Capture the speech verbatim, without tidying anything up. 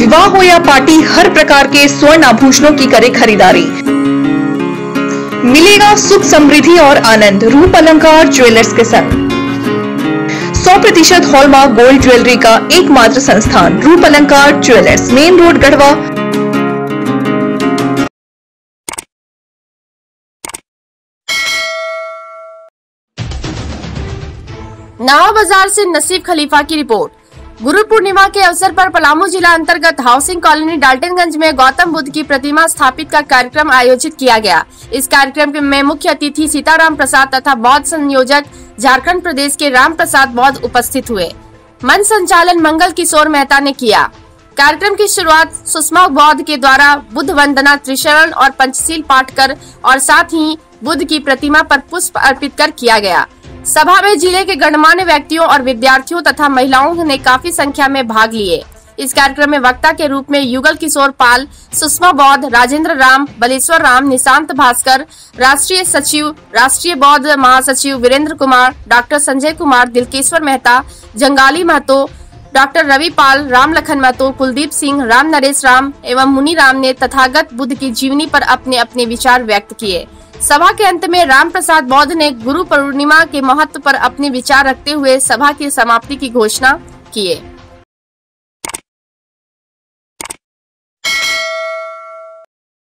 विवाह हो या पार्टी, हर प्रकार के स्वर्ण आभूषणों की करे खरीदारी। मिलेगा सुख, समृद्धि और आनंद रूप अलंकार ज्वेलर्स के संग। सौ प्रतिशत हॉलमार्क गोल्ड ज्वेलरी का एकमात्र संस्थान Roop Alankar jewellers, main road, Garhwa. Nawa Bazar से नसीब खलीफा की रिपोर्ट। गुरु पूर्णिमा के अवसर पर पलामू जिला अंतर्गत हाउसिंग कॉलोनी डाल्टनगंज में गौतम बुद्ध की प्रतिमा स्थापित का कार्यक्रम आयोजित किया गया। इस कार्यक्रम में मुख्य अतिथि सीताराम प्रसाद तथा बौद्ध संयोजक झारखंड प्रदेश के राम प्रसाद बौद्ध उपस्थित हुए। मंच संचालन मंगल किशोर मेहता ने किया। कार्यक्रम की शुरुआत सुषमा बौद्ध के द्वारा बुद्ध वंदना, त्रिशरण और पंचशील पाठ कर और साथ ही बुद्ध की प्रतिमा पर पुष्प अर्पित कर किया गया। सभा में जिले के गणमान्य व्यक्तियों और विद्यार्थियों तथा महिलाओं ने काफी संख्या में भाग लिए। इस कार्यक्रम में वक्ता के रूप में युगल किशोर पाल, सुषमा बौद्ध, राजेंद्र राम, बलेश्वर राम, निशांत भास्कर, राष्ट्रीय सचिव, राष्ट्रीय बौद्ध महासचिव वीरेंद्र कुमार, डॉक्टर संजय कुमार, दिलकेश्वर मेहता, जंगाली महतो, डॉक्टर रवि पाल, राम लखन महतो, कुलदीप सिंह, राम नरेश राम एवं मुनि राम ने तथागत बुद्ध की जीवनी पर अपने अपने विचार व्यक्त किए। सभा के अंत में राम प्रसाद बौद्ध ने गुरु पूर्णिमा के महत्व पर अपने विचार रखते हुए सभा की समाप्ति की घोषणा किए।